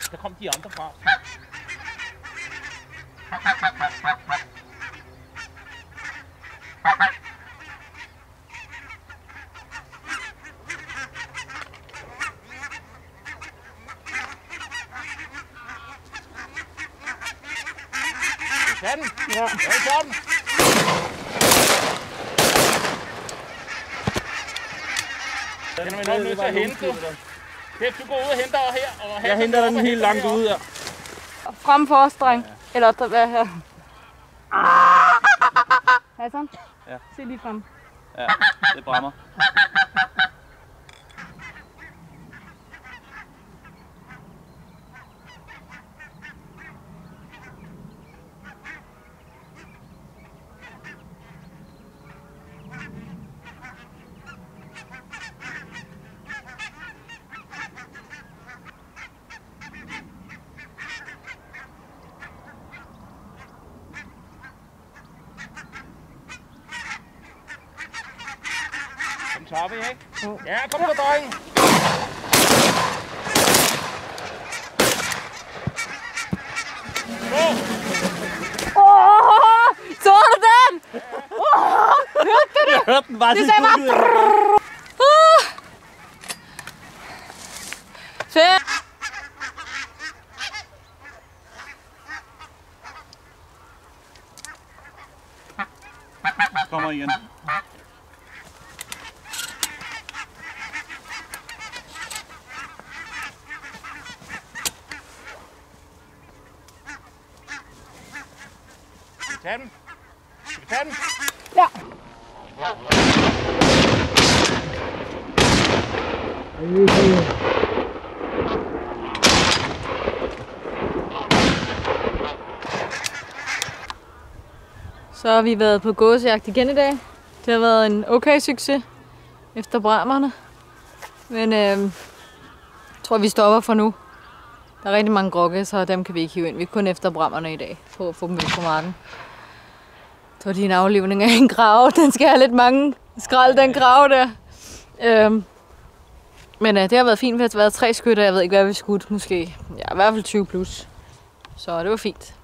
Der kom de andre fra. Den? Ja. Den. Den er vi nok nødt til at hente. Du går ud og henter her. Og jeg henter den helt langt ude her. Frem for os, dreng. Ja. Eller hvad her? Hassan? Ja. Se lige frem. Ja, det bræmmer. Så har vi, ikke? Ja, kom så, dreng! Så du den? Hørte du det? Jeg hørte den bare det sagde bare... Fedt! Kommer igen. Tag den. Skal vi tage den? Ja. Så har vi været på gåsejagt igen i dag. Det har været en okay succes efter bræmmerne. Men jeg tror vi stopper for nu. Der er rigtig mange grokke, så dem kan vi ikke hive ind. Vi er kun efter bræmmerne i dag på at få dem ud på marken. Jeg tror, det er en aflivning af en grav. Den skal have lidt mange skrald, den grav der. Men det har været fint. Vi har været 3 skytter. Jeg ved ikke, hvad vi skudt. Måske i hvert fald 20 plus. Så det var fint.